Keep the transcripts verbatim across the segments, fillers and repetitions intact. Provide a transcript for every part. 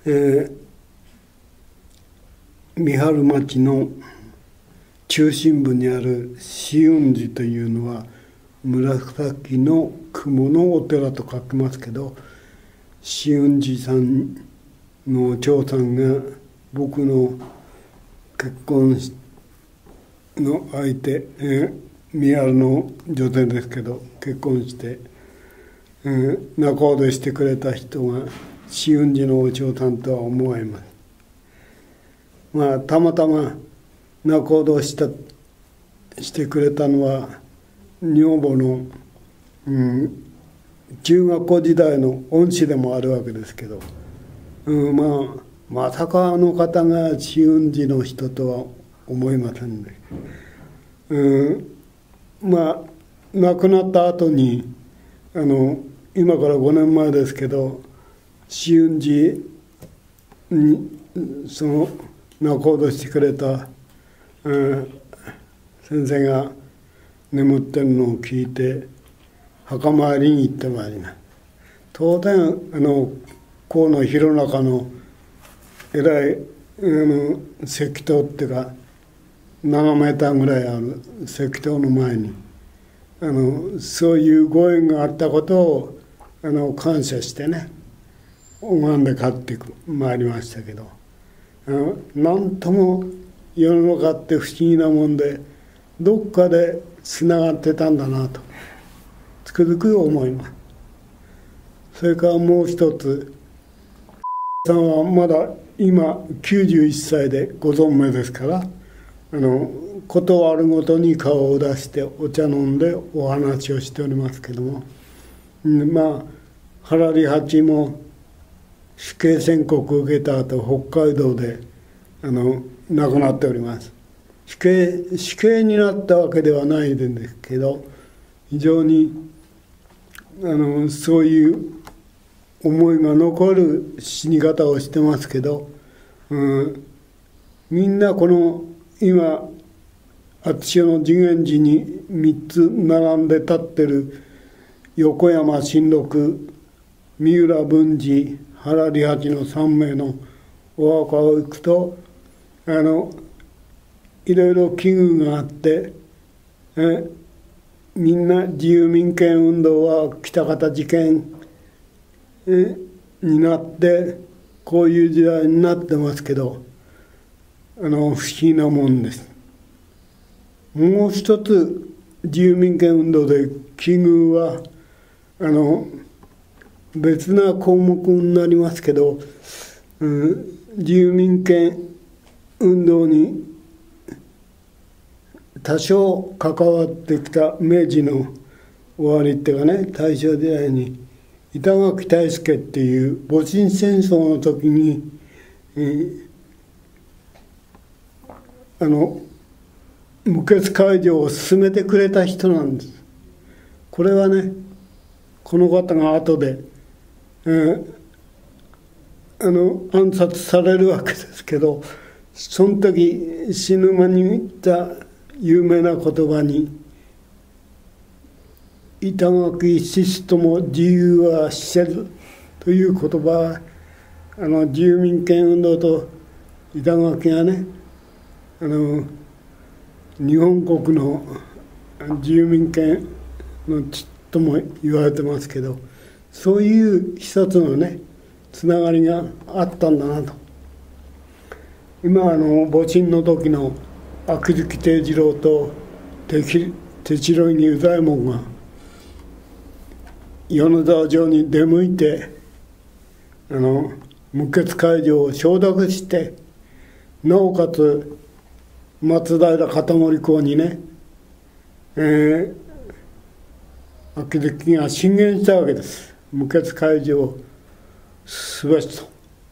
えー、三春町の中心部にある紫雲寺というのは紫の雲のお寺と書きますけど、紫雲寺さんのお嬢さんが僕の結婚の相手、えー、三春の女性ですけど結婚して、えー、仲人してくれた人が紫雲寺のお嬢さんとは思えます。まあたまたま仲人したしてくれたのは女房の、うん、中学校時代の恩師でもあるわけですけど、うん、まあまさかあの方が紫雲寺の人とは思いませんね。うん、まあ亡くなった後にあの今からごねんまえですけど、紫雲寺にその仲人してくれた、うん、先生が眠ってるのを聞いて墓参りに行ってまいります。当然あの河野弘中のえらいあの石塔っていうかななメーターぐらいある石塔の前にあのそういうご縁があったことをあの感謝してね拝んで帰ってまいりましたけど、あのなんとも世の中って不思議なもんでどっかでつながってたんだなとつくづく思います。それからもう一つ、さんはまだ今きゅうじゅういっさいでご存命ですから、あのことあるごとに顔を出してお茶飲んでお話をしておりますけども、まあ原利八も死刑宣告を受けた後北海道であの亡くなっております。死刑死刑になったわけではないんですけど、非常にあのそういう思いが残る死に方をしてますけど、うん、みんなこの今私の次元寺にみっつ並んで立ってる横山新六、三浦文治、原利八のさんめいのお墓を行くと、あのいろいろ危惧があって、えみんな自由民権運動は北方事件えになってこういう時代になってますけど、あの不思議なもんです。もう一つ自由民権運動で危惧はあの別な項目になりますけど、うん、自由民権運動に多少関わってきた明治の終わりっていうかね、大正時代に板垣退助っていう戊辰戦争の時に、えー、あの無血開城を進めてくれた人なんです。これはね、この方が後で、えー、あの暗殺されるわけですけど、その時死ぬ間に言った有名な言葉に「板垣死すとも自由は死せず」という言葉は、あの自由民権運動と板垣がね、あの日本国の自由民権の地とも言われてますけど、そういう一つのねつながりがあったんだなと。今あの戊辰の時の秋月定次郎と手代木宇左衛門が米沢城に出向いてあの無血開城を承諾して、なおかつ松平片森公にね、えー、秋月が進言したわけです。無血開城をすべしと。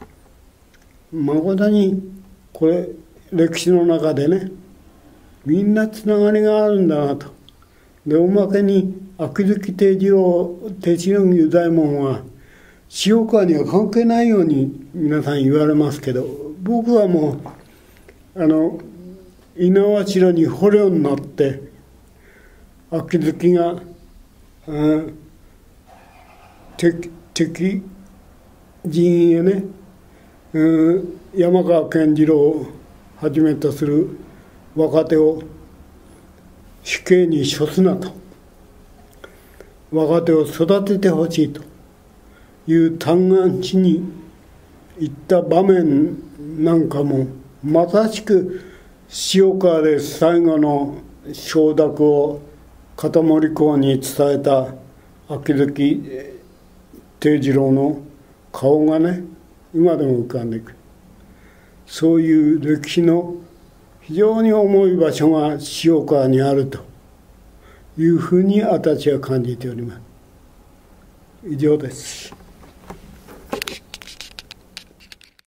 誠にこれ歴史の中でね、みんなつながりがあるんだなと。でおまけに秋月定次郎手代木宇左衛門は塩川には関係ないように皆さん言われますけど、僕はもうあの猪苗代に捕虜になって秋月が、うん、敵敵陣へねうん、山川健次郎をはじめとする若手を死刑に処すなと、若手を育ててほしいという嘆願地に行った場面なんかも、まさしく塩川で最後の承諾を片森公に伝えた秋月定次郎の顔がね、今でも浮かんでくる。そういう歴史の非常に重い場所が塩川にあるというふうに私は感じております。以上です。